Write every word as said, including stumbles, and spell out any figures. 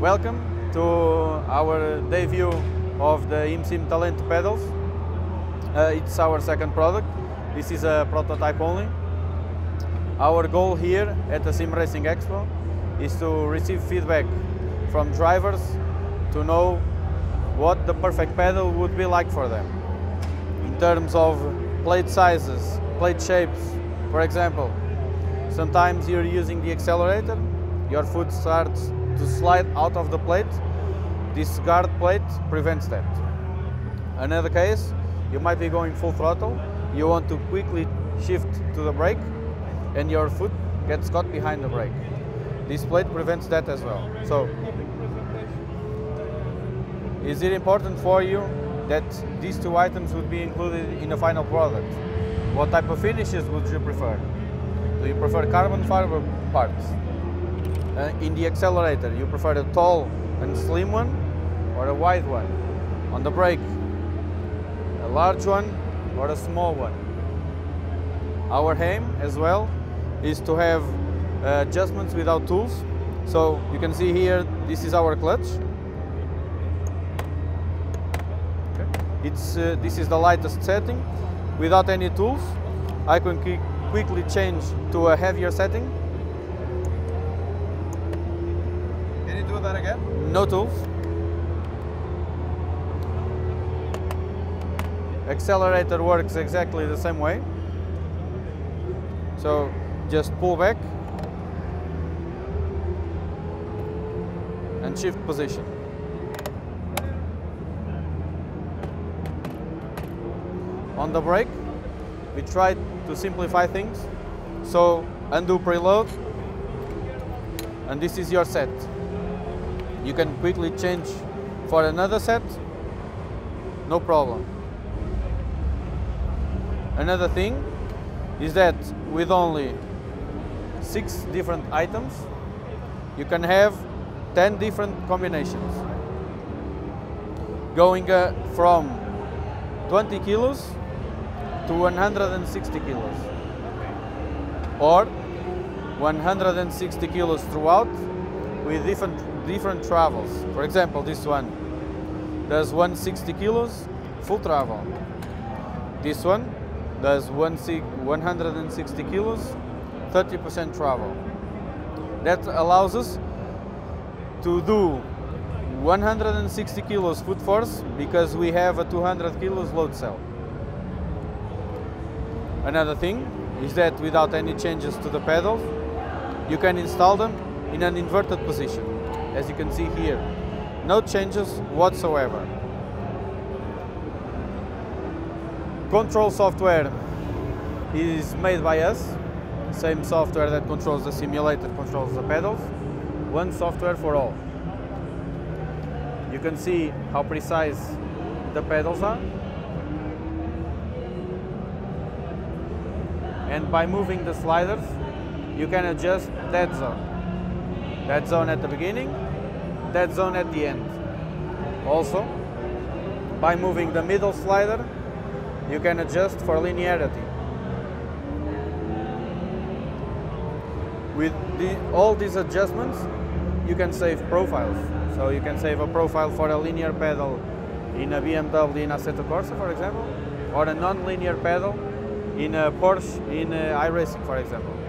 Welcome to our debut of the IMSIM Talento pedals. Uh, it's our second product. This is a prototype only. Our goal here at the Sim Racing Expo is to receive feedback from drivers to know what the perfect pedal would be like for them. In terms of plate sizes, plate shapes, for example, sometimes you're using the accelerator, your foot starts to slide out of the plate. This guard plate prevents that. Another case, you might be going full throttle, you want to quickly shift to the brake and your foot gets caught behind the brake. This plate prevents that as well. So, is it important for you that these two items would be included in the final product? What type of finishes would you prefer? Do you prefer carbon fiber parts? Uh, in the accelerator, you prefer a tall and slim one or a wide one? On the brake, a large one or a small one? Our aim as well is to have uh, adjustments without tools. So you can see here, this is our clutch. Okay. It's, uh, this is the lightest setting. Without any tools, I can quickly change to a heavier setting. Can you do that again? No tools. Accelerator works exactly the same way. So just pull back and shift position. On the brake, we try to simplify things. So undo preload, and this is your set. You can quickly change for another set, no problem. Another thing is that with only six different items, you can have ten different combinations. Going uh, from twenty kilos to one hundred sixty kilos, or one hundred sixty kilos throughout with different different travels. For example, this one does one hundred sixty kilos full travel. This one does one hundred sixty kilos thirty percent travel. That allows us to do one hundred sixty kilos foot force because we have a two hundred kilos load cell. Another thing is that without any changes to the pedals, you can install them in an inverted position. As you can see here, no changes whatsoever. Control software is made by us. Same software that controls the simulator controls the pedals. One software for all. You can see how precise the pedals are. And by moving the sliders, you can adjust that zone. That zone at the beginning, that zone at the end. Also, by moving the middle slider, you can adjust for linearity. With the, all these adjustments, you can save profiles. So you can save a profile for a linear pedal in a B M W in Assetto Corsa, for example, or a non-linear pedal in a Porsche in a iRacing, for example.